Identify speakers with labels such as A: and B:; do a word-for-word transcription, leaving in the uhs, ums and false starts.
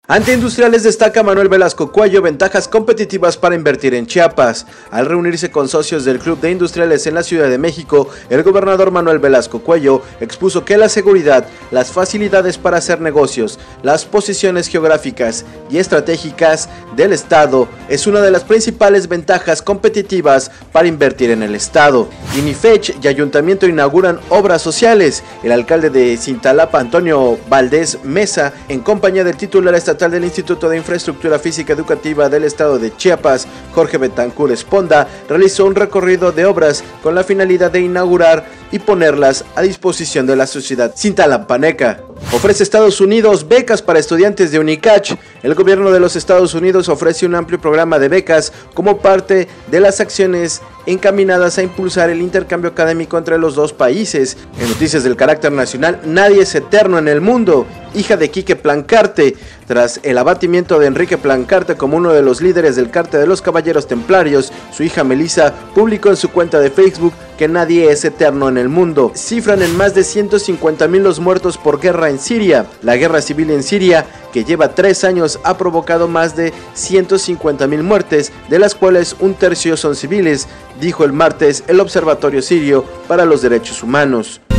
A: Ante Industriales destaca Manuel Velasco Cuello ventajas competitivas para invertir en Chiapas. Al reunirse con socios del Club de Industriales en la Ciudad de México, el gobernador Manuel Velasco Cuello expuso que la seguridad, las facilidades para hacer negocios, las posiciones geográficas y estratégicas del Estado es una de las principales ventajas competitivas para invertir en el Estado. INIFECH y Ayuntamiento inauguran obras sociales. El alcalde de Cintalapa, Antonio Valdés Mesa, en compañía del titular estatal del Instituto de Infraestructura Física Educativa del Estado de Chiapas, Jorge Betancur Esponda, realizó un recorrido de obras con la finalidad de inaugurar y ponerlas a disposición de la sociedad cintalapaneca. Ofrece Estados Unidos becas para estudiantes de UNICACH. El gobierno de los Estados Unidos ofrece un amplio programa de becas como parte de las acciones encaminadas a impulsar el intercambio académico entre los dos países. En noticias del carácter nacional, nadie es eterno en el mundo. Hija de Quique Plancarte. Tras el abatimiento de Enrique Plancarte como uno de los líderes del cártel de los Caballeros Templarios, su hija Melissa publicó en su cuenta de Facebook que nadie es eterno en el mundo. Cifran en más de ciento cincuenta mil los muertos por guerra en Siria. La guerra civil en Siria, que lleva tres años, ha provocado más de ciento cincuenta mil muertes, de las cuales un tercio son civiles, dijo el martes el Observatorio Sirio para los Derechos Humanos.